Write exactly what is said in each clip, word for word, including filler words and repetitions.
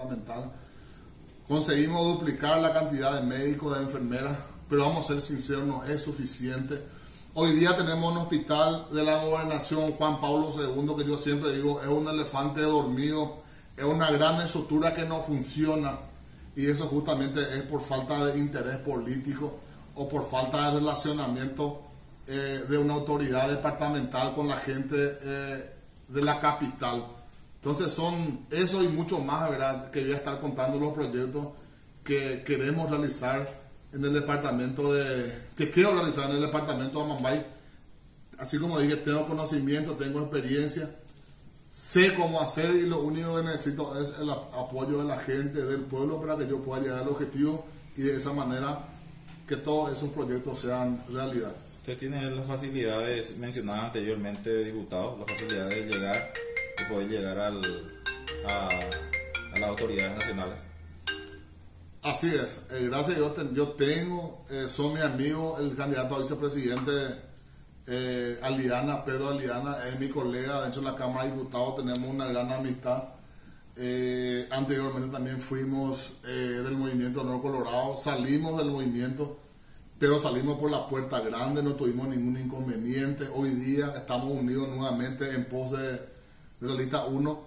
departamental. Conseguimos duplicar la cantidad de médicos, de enfermeras, pero vamos a ser sinceros, no es suficiente. Hoy día tenemos un hospital de la gobernación Juan Pablo segundo, que yo siempre digo, es un elefante dormido, es una gran estructura que no funciona, y eso justamente es por falta de interés político o por falta de relacionamiento eh, de una autoridad departamental con la gente eh, de la capital. Entonces son eso y mucho más, ¿verdad?, que voy a estar contando los proyectos que queremos realizar en el departamento de, que quiero realizar en el departamento de Amambay. Así como dije, tengo conocimiento, tengo experiencia, sé cómo hacer, y lo único que necesito es el apoyo de la gente, del pueblo, para que yo pueda llegar al objetivo y de esa manera que todos esos proyectos sean realidad. Usted tiene las facilidades mencionadas anteriormente, diputado, la facilidad de llegar, de poder llegar al, a, a las autoridades nacionales. Así es, eh, gracias a Dios ten, yo tengo, eh, son mis amigos, el candidato a vicepresidente eh, Aliana, Pedro Aliana, es mi colega, de hecho en la Cámara de Diputados tenemos una gran amistad. Eh, anteriormente también fuimos eh, del Movimiento Honor Colorado, salimos del movimiento, pero salimos por la puerta grande, no tuvimos ningún inconveniente. Hoy día estamos unidos nuevamente en pos de, de la lista uno,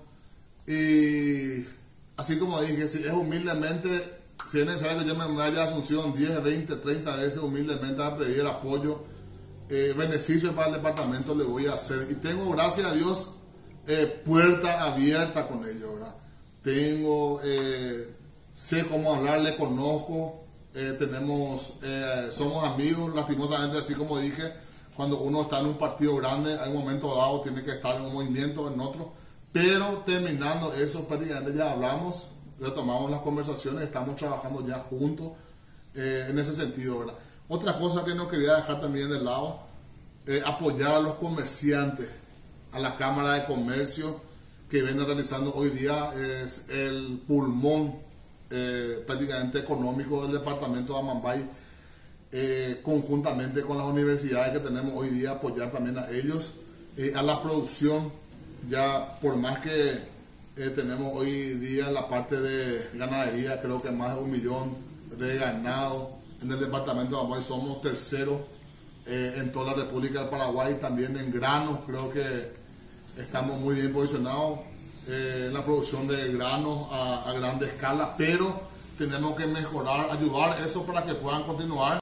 y así como dije, si es humildemente, si es necesario que yo me vaya a Asunción diez, veinte, treinta veces humildemente a pedir apoyo, eh, beneficios para el departamento, le voy a hacer. Y tengo, gracias a Dios, eh, puerta abierta con ellos, ¿verdad? Tengo, eh, sé cómo hablar, le conozco, eh, tenemos, eh, somos amigos. Lastimosamente, así como dije, cuando uno está en un partido grande, hay un momento dado, tiene que estar en un movimiento, en otro. Pero terminando eso, prácticamente ya hablamos, retomamos las conversaciones, estamos trabajando ya juntos eh, en ese sentido, ¿verdad? Otra cosa que no quería dejar también de lado, eh, apoyar a los comerciantes, a la Cámara de Comercio, que viene realizando hoy día, es el pulmón eh, prácticamente económico del departamento de Amambay, eh, conjuntamente con las universidades que tenemos hoy día, apoyar también a ellos, eh, a la producción. Ya por más que Eh, tenemos hoy día la parte de ganadería, creo que más de un millón de ganado en el departamento de Amambay, somos terceros eh, en toda la República del Paraguay. También en granos creo que estamos muy bien posicionados eh, en la producción de granos a, a grande escala, pero tenemos que mejorar, ayudar eso para que puedan continuar